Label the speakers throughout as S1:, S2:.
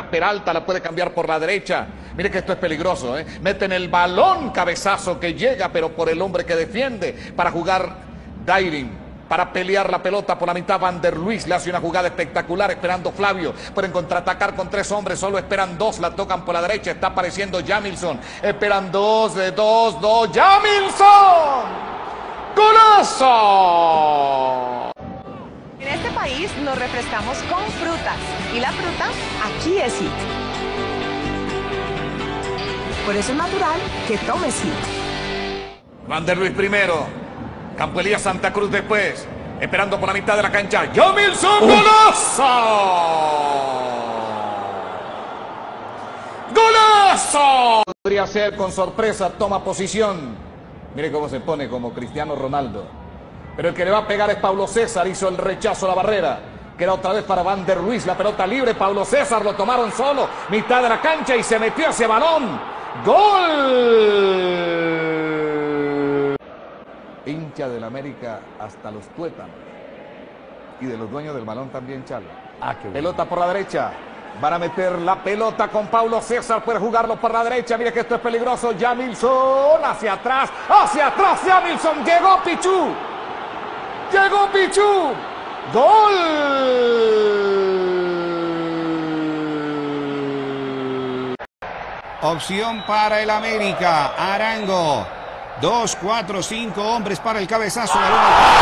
S1: Peralta, la puede cambiar por la derecha. Mire que esto es peligroso, ¿eh? Meten el balón, cabezazo que llega, pero por el hombre que defiende, para jugar Dairin. Para pelear la pelota por la mitad, Van der Luis le hace una jugada espectacular, esperando Flavio. Pueden contraatacar con 3 hombres, solo esperan 2, la tocan por la derecha, está apareciendo Jamilson. Esperan 2, ¡Jamilson! ¡Golazo!
S2: En este país nos refrescamos con frutas y la fruta aquí es Hit. Por eso es natural que tomes Hit.
S1: Van der Luis primero. Campo Elías Santa Cruz después. Esperando por la mitad de la cancha. ¡Jamilson! ¡Golazo! ¡Golazo! Podría ser con sorpresa. Toma posición. Mire cómo se pone como Cristiano Ronaldo. Pero el que le va a pegar es Paulo César. Hizo el rechazo a la barrera. Queda otra vez para Van der Luis. La pelota libre. Paulo César lo tomaron solo. Mitad de la cancha y se metió ese balón. ¡Gol! Hincha del América hasta los tuétanos. Y de los dueños del balón también, Chalo. Pelota por la derecha. Van a meter la pelota con Paulo César. Puede jugarlo por la derecha. Mire que esto es peligroso. Jamilson hacia atrás. Hacia atrás Jamilson. Llegó Pichu. Llegó Pichu. ¡Gol!
S3: Opción para el América. Arango. 2, 4, 5 hombres para el cabezazo. ¡Gol!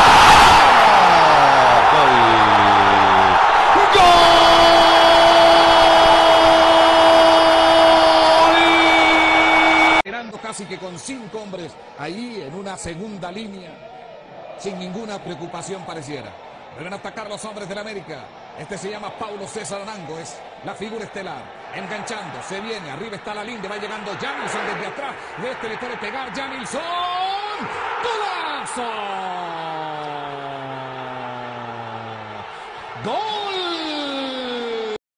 S3: ¡Gol!
S1: Esperando casi que con 5 hombres ahí en una segunda línea. Sin ninguna preocupación pareciera. Deben atacar los hombres del América. Este se llama Paulo César Arango, es la figura estelar. Enganchando, se viene, arriba está la linde, va llegando Jamilson desde atrás. Este le puede pegar Jamilson. ¡Golazo! ¡Gol!